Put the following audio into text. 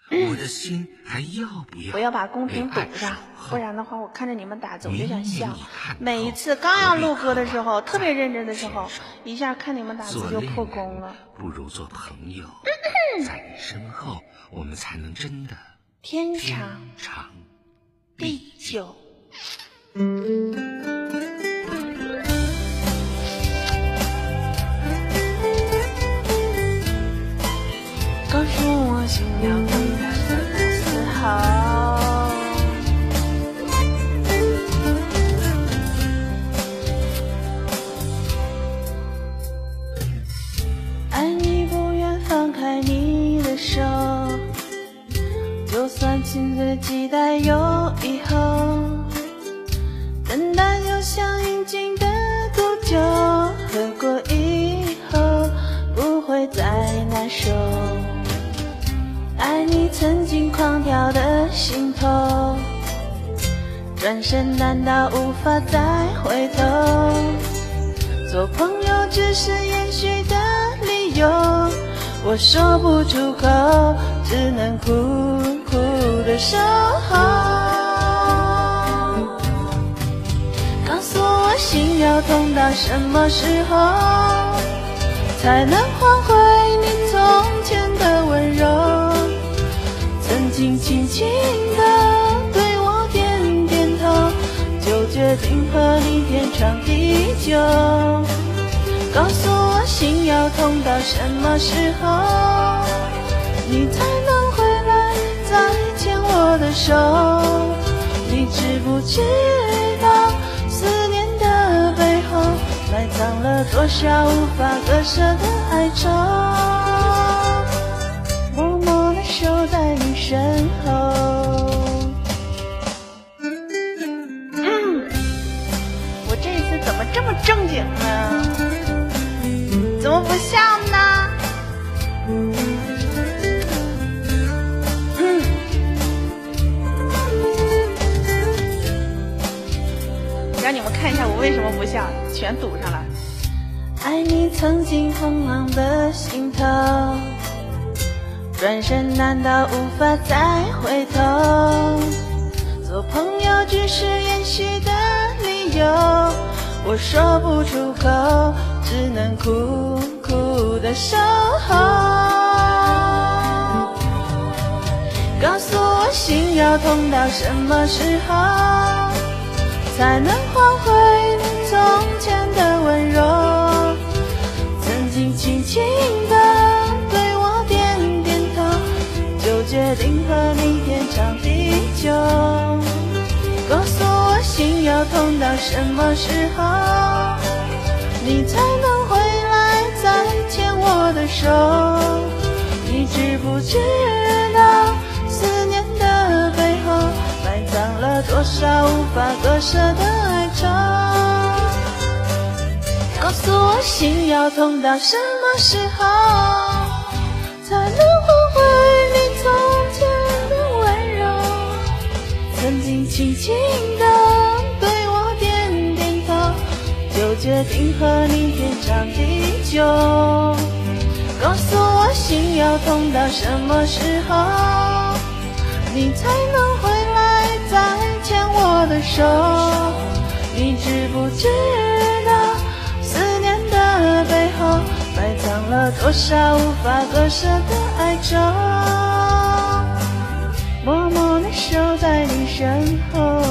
我的心还要不要？ 不要把公屏堵上，不然的话我看着你们打字我就想笑。每一次刚要录歌的时候，特别认真的时候，一下看你们打字就破功了。 不如做朋友，在你身后，我们才能真的天长地久。告诉我心跳更大的嘶吼，爱你不愿放开你的手，就算亲嘴期待有以后，等待就像饮尽的毒酒，喝过以后不会再难受。爱你曾经狂跳的心头，转身难道无法再回头？做朋友只是延续的理由，我说不出口，只能苦苦的守候。告诉我心要痛到什么时候，才能换回你从前的温柔？曾经轻轻地对我点点头，就决定和你天长地久。告诉我心要痛到什么时候，你才能回来再牵我的手？你知不知道思念的背后，埋藏了多少无法割舍的哀愁？默默地守在你身后。我这次怎么这么正经呢？怎么不像呢？让你们看一下我为什么不像，全堵上了。爱你曾经疯狂的心头，转身难道无法再回头？做朋友只是延续的理由，我说不出口，只能苦苦的守候。告诉我心要痛到什么时候，才能换回你从前的温柔？曾经轻轻地对我点点头，就决定和你天长地久。告诉我心要痛到什么时候，你才能回来再牵我的手？你知不知道思念的背后，埋藏了多少无法割舍的哀愁？告诉我心要痛到什么时候，才能换回你从前的温柔？曾经轻轻地对我点点头，就决定和你天长地久。告诉我心要痛到什么时候，你才能回来再牵我的手？你知不知道思念的背后，埋藏了多少无法割舍的哀愁？默默地守在你身后。